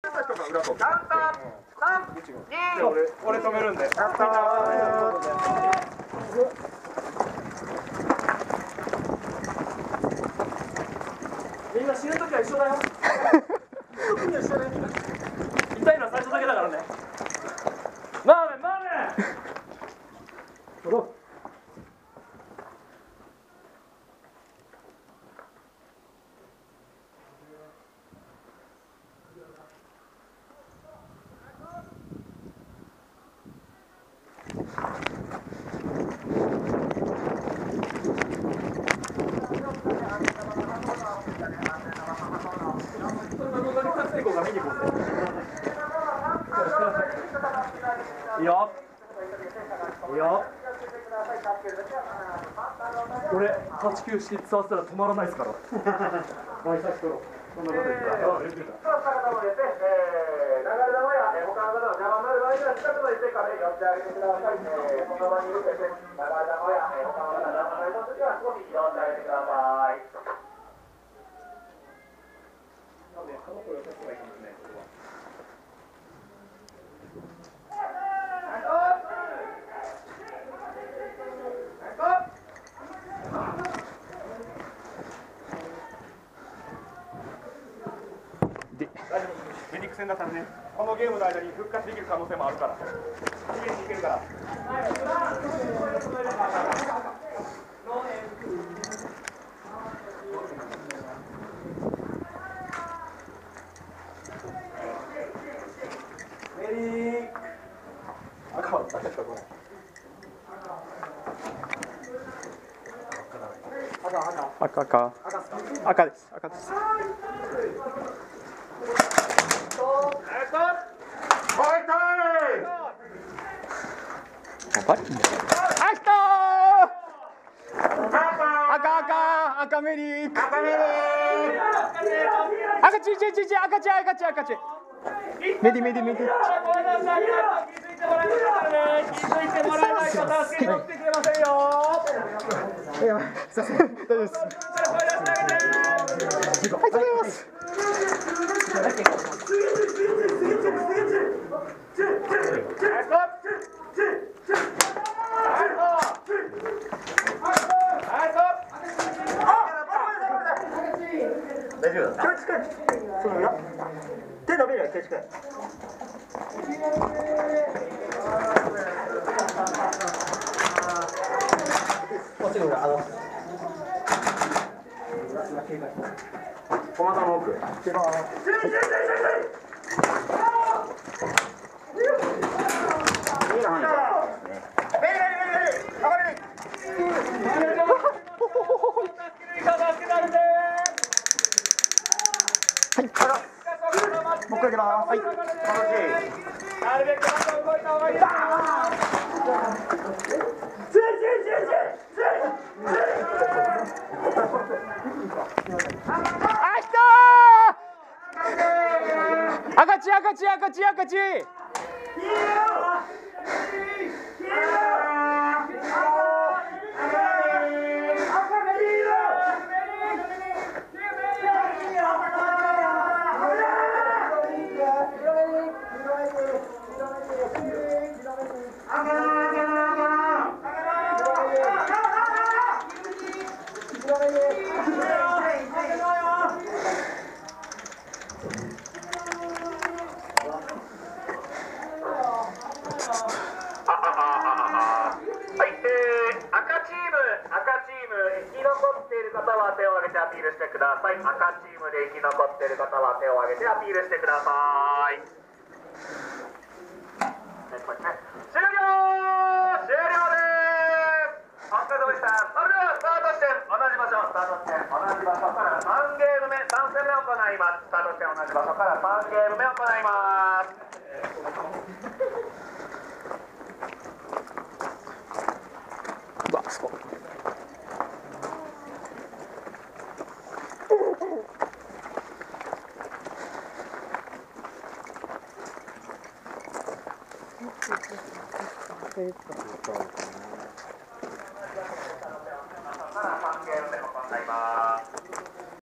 俺止めるんで。みんな死ぬ時は一緒だよ。痛いのは最初だけだからね。マーメンマーメン。いいよ。いいよ。俺8、9して伝わったら止まらないですから。そんなこと言ったら。流れ弾や他の方の邪魔になる場合には近くまで寄ってあげてください。この場にいる流れ弾や他の方の邪魔になります時は少し移動してあげてください。フェニックス戦だったらね、このゲームの間に復活できる可能性もあるから。逃げに行けるから。メリー。赤ですかこれ。 赤です。赤です。赤メリー。赤ちメディ。 気づいてもらえない方は助けに来てくれませんよ。 大丈夫です。 大丈夫だ。手伸びるよ、手近い。小股の奥。 もう一回いきます。はい。 なるべく動いた方がいい。 赤ち。 手を挙げてアピールしてください。赤チームで生き残っている方は手を挙げてアピールしてください。終了です。お疲れ様でした。それではスタート地点同じ場所、スタート地点同じ場所から3ゲーム目、3戦目を行います。スタート地点同じ場所から3ゲーム目を行います。 そう。